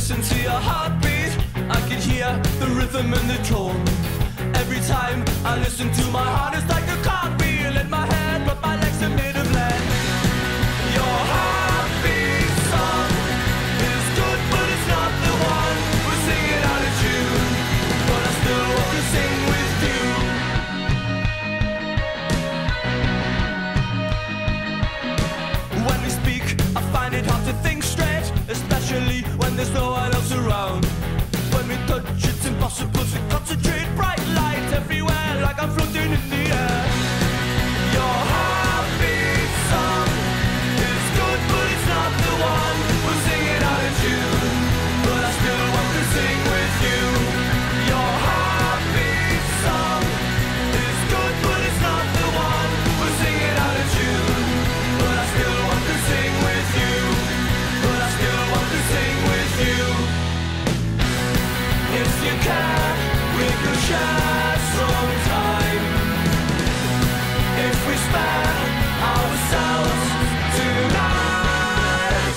listen to your heartbeat, I can hear the rhythm and the tone. Every time I listen to my heart, it's like a cartwheel in my head, but my legs are made of lead. Your heartbeat song is good, but it's not the one. We're singing out of tune, but I still want to sing with you. When we speak, I find it hard to think straight, especially when there's no one else around. When we touch, it's impossible to concentrate. Bright lights everywhere, like I'm floating in the air. Your heartbeat song is good, but it's not the one. We're singing out of tune, but I still want to sing with you. Your heartbeat song is good, but it's not the one. We're singing out of tune, but I still want to sing with you. But I still want to sing with you. If you can, we could share some time. If we spare ourselves tonight.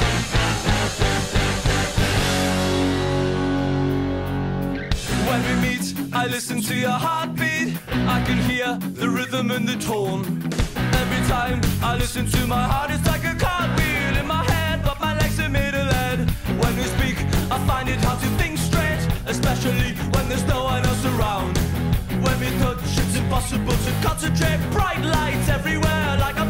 When we meet, I listen to your heartbeat. I can hear the rhythm and the tone. Every time I listen to my heart, it's like a cartwheel in my head, but my legs are made of lead. When we speak, I find it hard to think straight, especially when there's no one else around. When we touch, it's impossible to concentrate. Bright lights everywhere, like a